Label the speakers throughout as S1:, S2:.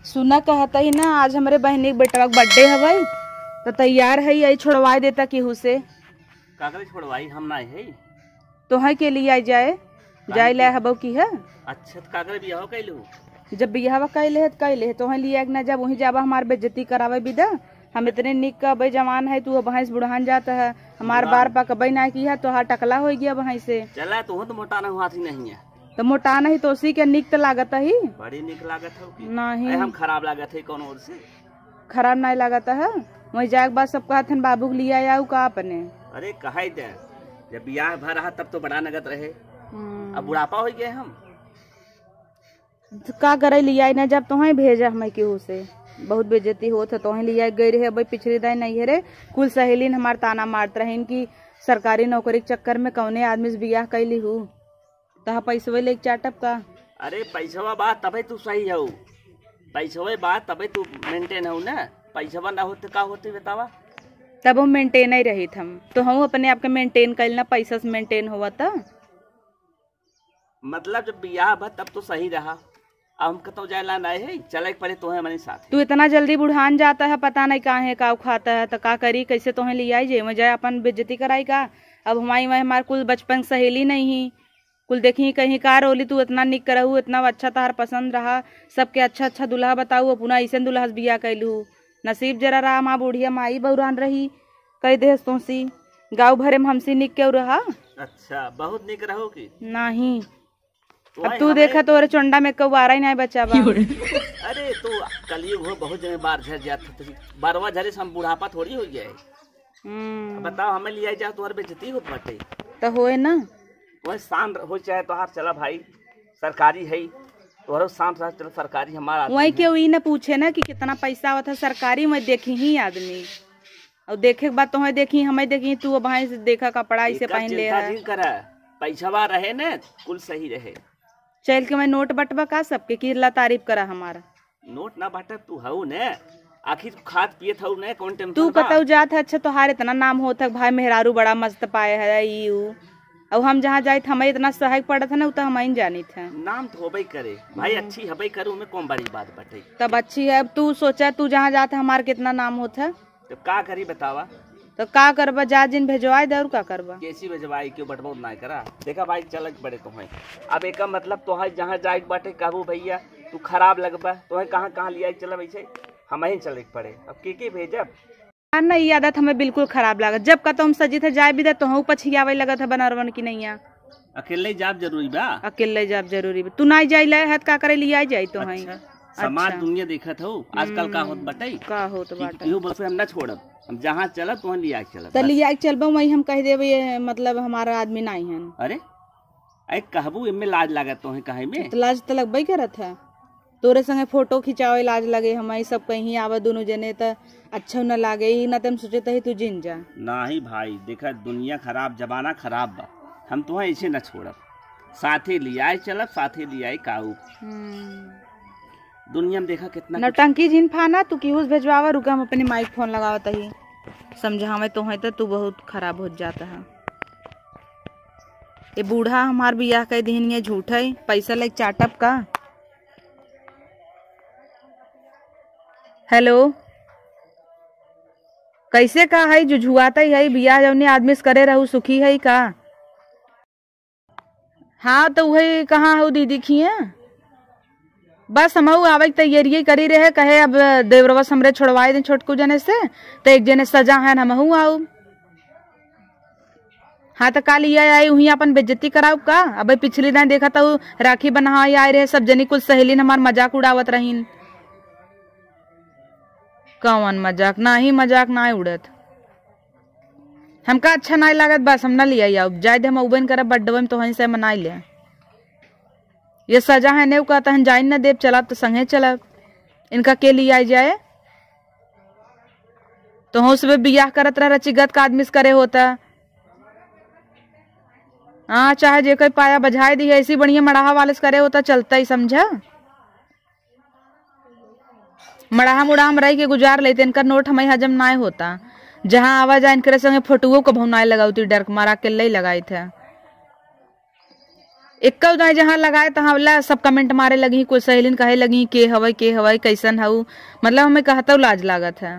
S1: सुना कहता ही ना आज हमारे बहनी के बेटा का बर्थडे हवाई तो तैयार है यही छोड़वा देता केहू से।
S2: कागज छोड़वाई हम ना है
S1: तो है के लिए आई जाए जाए ले हबो की है।
S2: अच्छा तो कागज भी हो कैलू
S1: जब बियाह कैले तो है लिए ना जब वहीं जाबा हमार बेइज्जती करावे विदा। हम इतने निक का भाई जवान है तू भैंस बुढ़ान जाता है हमार बार पकबई ना की है तो हाँ टकला हो गया वहीं से
S2: चला तो मोटा ना हाथी नहीं है
S1: तो मोटा नहीं तो उसी के निक तो लागत ही
S2: बड़ी निक लागत है
S1: नहीं
S2: हम खराब लागत है कौन और से
S1: खराब नहीं लागत है। वही जाए के बाद सब कहते बाबू के लिया आऊ का अपने
S2: अरे कहा दे जब बियाह भर रहा तब तो बड़ा नगद रहे अब बुढ़ापा हो गए हम
S1: का करे लिया ना जब तो भेजा हमें केहू से बहुत बेइज्जती होत है तो लिया गई रहे भाई पिछड़ी दाई नहीं है रे कुल सहेली हमार ताना मारत रहे कि सरकारी नौकरी के चक्कर में कौने आदमी से बियाह कैली हूँ तो पैसवे ले चाटब का।
S2: अरे पैसवा बात तबे तू सही हो पैसवे बात तबे तू मेंटेन हो ना पैसवा ना होते का होते बतावा
S1: तब हम मेंटेन ही रही हम तो हम अपने आप के मेंटेन कैल ना पैसा से मेंटेन हुआ था
S2: मतलब जब बियाह भर तब तो सही रहा अब हम कतो जाए नहीं है चले पड़े तो है हमारे साथ
S1: तू इतना जल्दी बुढ़ान जाता है पता नहीं कहाँ है का खाता है तो का करी कैसे तो ले आई जे मैं जाए अपन बेइज्जती कराई का। अब हमारी वह हमारे कुल बचपन सहेली नहीं ही कुल देखी कहीं का रोली तू इतना निक करहू इतना अच्छा तार पसंद रहा सबके अच्छा अच्छा दूल्हा बताऊ अपना ऐसे दूल्हा से बिया कैलू नसीब जरा रहा माँ बुढ़िया माई बहुरान रही कई दे तो सी गाँव भरे में हमसी निक क्यों रहा।
S2: अच्छा बहुत निक रहो की
S1: नहीं अब तू देखा तो अरे चोंडा में कौवारा ही नहीं बचा
S2: अरे तो कलयुग हो बहुत जगह बार झर जाता बारवा झरे से हम बुढ़ापा थोड़ी हो गया है बताओ हमें लिया जाओ तुम्हारे बेइज्जती होत बाटे
S1: तो होए ना
S2: वह शान हो चाहे तो हाथ चला भाई सरकारी है तो शांत रह चलो सरकारी हमारा
S1: वही क्यों ही ना पूछे ना कि कितना पैसा आवत है सरकारी में देखी ही आदमी और देखे के बाद तो देखी हमें देखी तू भाई से देखा कपड़ा इसे पहन ले
S2: पैसा रहे न कुल सही रहे
S1: चल के मैं नोट बटवा का सबके किरला तारीफ करा हमारा
S2: नोट ना बटब तू हऊ ने आखिर खाद पिए था ने कौन टेंशन
S1: तू कतऊ जात है अच्छा तोहार इतना नाम होता भाई मेहरारू बड़ा मस्त पाए है यू अब हम जहाँ जाए हमें इतना सहायक पड़ा था ना तो हम जानी थे
S2: नाम तो होबे करे भाई अच्छी हबे करूँ में कौन बड़ी बात बटे
S1: तब अच्छी है अब तू सोचा तू जहाँ जाता हमारा कितना नाम होता
S2: तो का करी बतावा
S1: तो का करबा जा जिन भेजवाए दे और का करबा
S2: कैसी भेजवाई क्यों बटवा ना करा देखा भाई चल बड़े तो है अब एक मतलब तो है जहाँ जाए बाटे कहू भैया तू खराब लगबा तो है कहाँ लिया चल वैसे हम ही चले पड़े अब के भेजब
S1: नहीं आदत हमें बिल्कुल खराब लागत जब का तो हम सजी थे जाए भी दे तो हूँ पछियावे लगत है बनरवन की नहीं है
S2: अकेले जाब जरूरी बा
S1: अकेले जाब जरूरी बा तू नहीं जाई ले है का करे लिया जाई तो है
S2: समाज दुनिया देखत हो आजकल का होत बटे का होत बाटे इहो बस हम ना छोड़ब हम जहाँ चलब तो लिया चलब
S1: तो लिया चलबो वही हम कह देबे मतलब हमारा आदमी नहीं है।
S2: अरे ऐ कहबू इनमें लाज लागत तो है कहे में
S1: तो लाज तो लगबे करत है तोरे संगे फोटो खिंचावे लाज लगे हम सब कहीं आवा दोनों जने तो अच्छा न लागे ही ना तुम सोचे तो तू जिन जा
S2: नहीं भाई देखा दुनिया खराब जमाना खराब बा हम तो ऐसे न छोड़ब साथे लिया चलब साथे लिया काऊ दुनिया में देखा कितना
S1: नौटंकी जिन फाना तू क्यूज भेजवावा रुका हम अपनी माइक फोन लगावत ही समझावे तो है तो तू बहुत खराब हो जाता है। ये बूढ़ा हमार बियाह कह दिन ये झूठ है पैसा लेके चाटप का। हेलो कैसे का है जो झुआता है बियाह जौनी आदमी से करे रहू सुखी है का। हाँ तो वही कहाँ हो दीदी खिए बस हम आवे तैयारी करी रहे कहे अब देवरवा हमरे छोड़वाए दे छोटकू जने से तो एक जने सजा है हम आऊ हाँ तो काल आई वही अपन बेइज्जती कराऊ का। अब पिछली दिन देखा था राखी बना आए रहे सब जनी कुल सहेली हमार मजाक उड़ावत रहीन कौन मजाक ना ही मजाक ना उड़त हमका अच्छा नहीं लागत बस हम ना लिया जाए दे हम उबन करब बर्थडे में तो वहीं से मनाई ले ये सजा है ने कहता है जाइन न देव चलब तो संगे चलब इनका के लिए आई जाए तो हम उसमें बियाह करत रह रचिगत का आदमी से करे होता हाँ चाहे जे कोई पाया बजाए दी ऐसी बढ़िया मड़ाहा वाले से करे होता चलता ही समझा मड़ाहा मुड़ाहा में रह के गुजार लेते इनका नोट हमें हजम ना होता जहाँ आवा जाए इनके संगे फोटुओं को भौनाए लगाती डर मारा के ले लगाई थे एक उदाई जहाँ लगाए तहाँ ला सब कमेंट मारे लगी, कोई सहेलिन कहे लगी के हवई कैसन हऊ, मतलब हमें कहता लाज लागत है।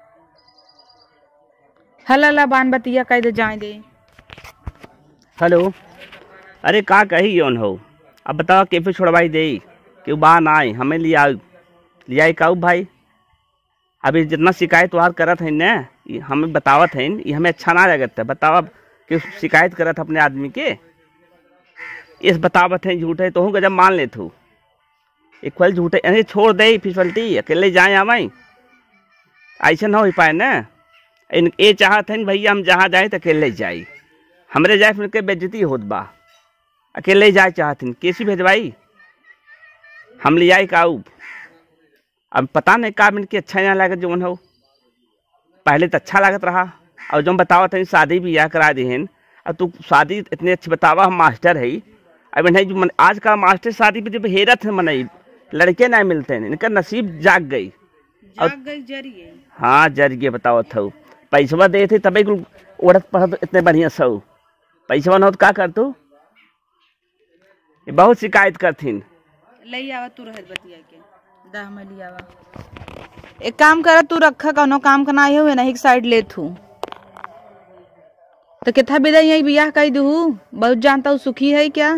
S1: हला बान बतिया कह दे जाए दे।
S2: हेलो, अरे का कही यौन हो, अब बताओ कैफे छोड़वाई दे कि बा ना आए हमें लिया काऊ भाई। अभी जितना शिकायत वार करत है न, हमें बतावत है, ये हमें अच्छा ना लगता है। बताओ कि शिकायत करत अपने आदमी के, इस बतावत है झूठे तो हूँ गजब मान ले तू। एक फल झूठे अरे छोड़ दे फिसलती, अकेले जाए हमें ऐसा ना हो पाए न। ये चाहत है भैया हम जहाँ जाए तो अकेले जाए, हमरे जाए फिर के बेइज्जती होत बा, अकेले जाए चाहत हैं कैसी भेजवाई हम ले आए काऊ। अब पता नहीं का मिनट की अच्छा यहाँ लागत जो हो, पहले तो अच्छा लागत रहा। और जो बतावत है शादी भी यह करा दी है, अब तू शादी इतनी अच्छी बतावा, हम मास्टर है। अब नहीं जो आज का मास्टर शादी पे जब हेरत है मनई, लड़के ना मिलते हैं, इनका नसीब जाग गई
S1: जरिए।
S2: हाँ जरिए बताओ था, पैसवा दे थे तभी उड़त पड़त इतने बढ़िया सौ, पैसवा न हो तो का कर तू, बहुत शिकायत करथिन।
S1: ले आवा तू रहत बतिया के दा में ले आवा। एक काम कर तू रखा कौनो काम करना आई हुए नहीं साइड ले थू तो कितना विदा यही बियाह कही दू, बहुत जानता हूँ सुखी है क्या,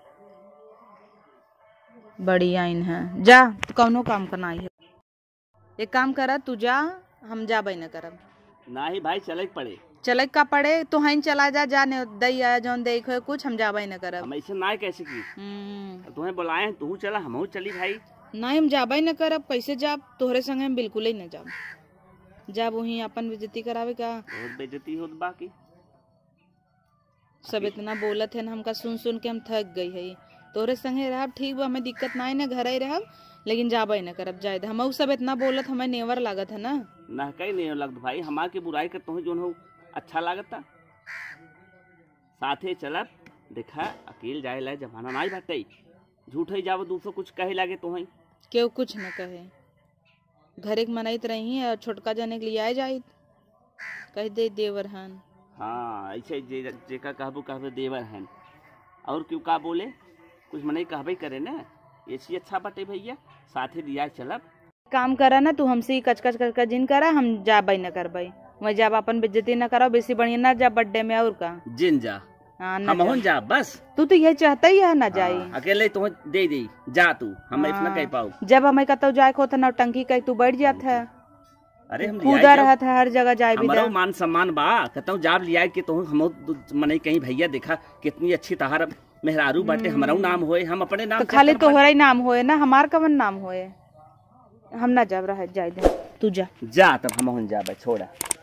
S1: बड़ी आइन है। जा कौनो काम करना आई है, एक काम कर तू जा, हम जा बई न करब
S2: ना ही भाई चले पड़े,
S1: चले का पड़े तो हईन चला जा, जाने दई आया जौन देख हो कुछ हम जाबे न करब।
S2: हम ऐसे ना कैसे की तुम्हें बुलाए तू चला हम चली भाई,
S1: नहीं हम जाबे न करब, कैसे जाब तोहरे संग हम बिल्कुल ही न जाब, जब वही अपन बेइज्जती करावे का,
S2: बहुत बेइज्जती होत बाकी
S1: सब इतना बोलत है ना, हमका सुन सुन के हम थक गई है। तोहरे संगे रहब ठीक बा, हमें दिक्कत ना है ना, घर ही रहब, लेकिन जाबे न करब जाए हम सब इतना बोलत हमें नेवर लागत है ना
S2: कहीं नहीं लगत भाई, हमार के बुराई कर तुहे जोन हो अच्छा लागता, साथे चलत देखा अकेले जाए ला जमाना नहीं बाटे, झूठे जाव दूसरो कुछ कहे लागे तुहे
S1: क्यों कुछ न कहे, घर एक मनाइत रही है और छोटका जाने के लिए आए जाए कह दे देवर हन।
S2: हाँ ऐसे जेका कहबो देवर हन, और क्यों का बोले कुछ मने कहबे करे ना, ऐसी अच्छा बाटे भैया साथे दिया चलब।
S1: काम करा ना तू हमसे कचकच कर जिन करा, हम जाबे न करबे, मैं जब अपन बेइज्जती न करो, बेसी बढ़िया ना जा बर्थडे में और का
S2: जिन जा हम जा बस,
S1: तू तो यही चाहता ही है ना जाई,
S2: अकेले तो दे दे जा तू, हम इतना कह पाऊ,
S1: जब हमें कहता जाए को तो नौटंकी कह तू बैठ जाता है,
S2: अरे हम
S1: कूदा रहा था हर जगह जाए भी
S2: हमारा मान सम्मान बा, कहता हूँ जाब लिया के तो हम मने कहीं भैया देखा कितनी अच्छी तहार मेहरारू बाटे, हमारा नाम होए, हम अपने नाम
S1: तो खाली तोहरा ही नाम होए ना, हमार कवन नाम होए, हम ना जब रह जाए तू जा
S2: तब हम जाबे छोड़ा।